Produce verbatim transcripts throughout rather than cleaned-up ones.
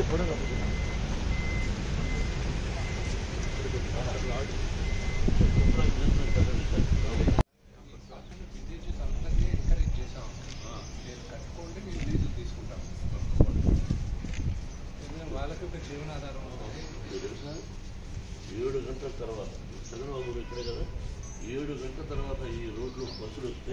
ఏడు గంటల తర్వాత చంద్రబాబు ఇక్కడే కదా ఏడు గంటల తర్వాత ఈ రోడ్లు బస్సులు వస్తే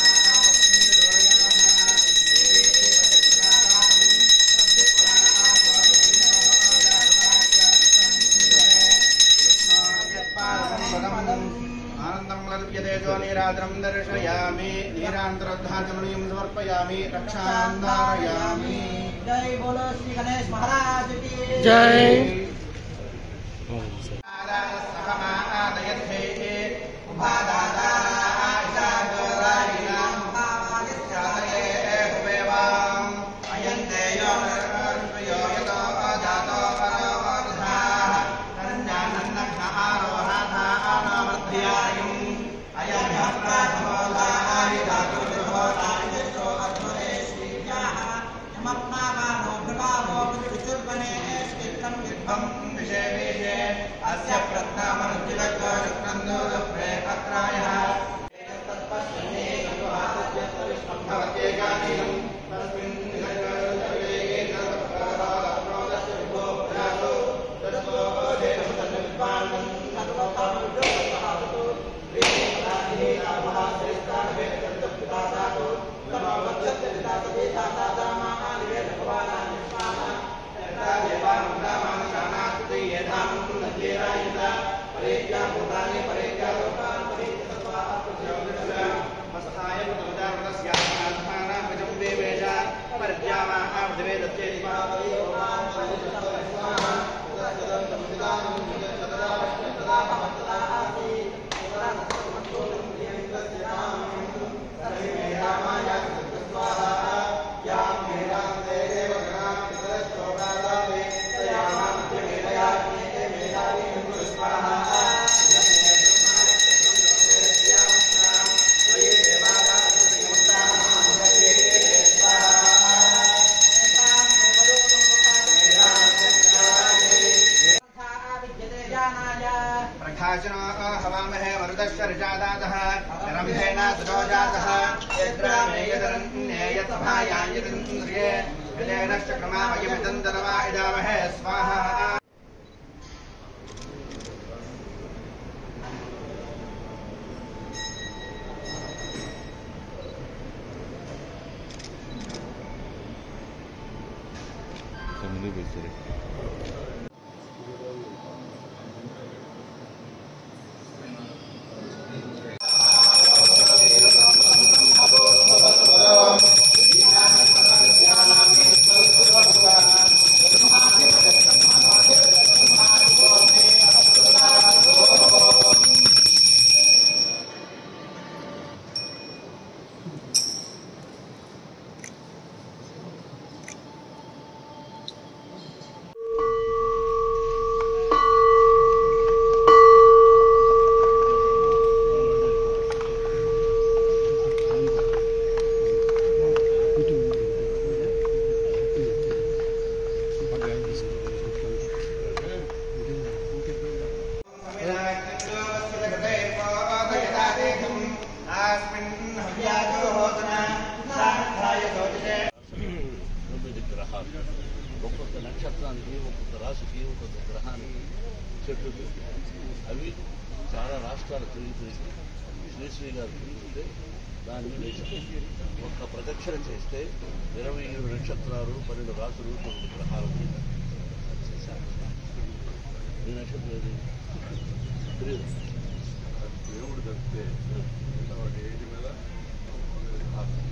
ఆనందం కల్ప్యతే నీరాద్రం దర్శయామి నీరాంతరోద్ధాచమనీయం సమర్పయామి రక్షాంధారయామి. జై బోలో శ్రీ గణేష్ మహారాజ్ కి జై. हवामहे वरुदस्य ऋजादातः रम्भेन सुरोजातः यद्रामे यदरन्नेयसभायाञ्जिरिन्द्रिये विलेनश्च क्रमावयमिदन्तरवा इदामहे स्वाहा. ఒక్కొక్క నక్షత్రానికి ఒక్కొక్క రాశికి ఒక్కొక్క గ్రహానికి చెట్లు అవి చాలా రాష్ట్రాలు తిరుగుతుంది. శ్రీశ్రీ గారు తిరుగుతుంటే దాన్ని ఒక్క ప్రదక్షిణ చేస్తే ఇరవై ఏడు నక్షత్రాలు పన్నెండు రాసులు తొమ్మిది గ్రహాలు ఈ నక్షత్రం దేవుడు తప్పితే ఏడు మీద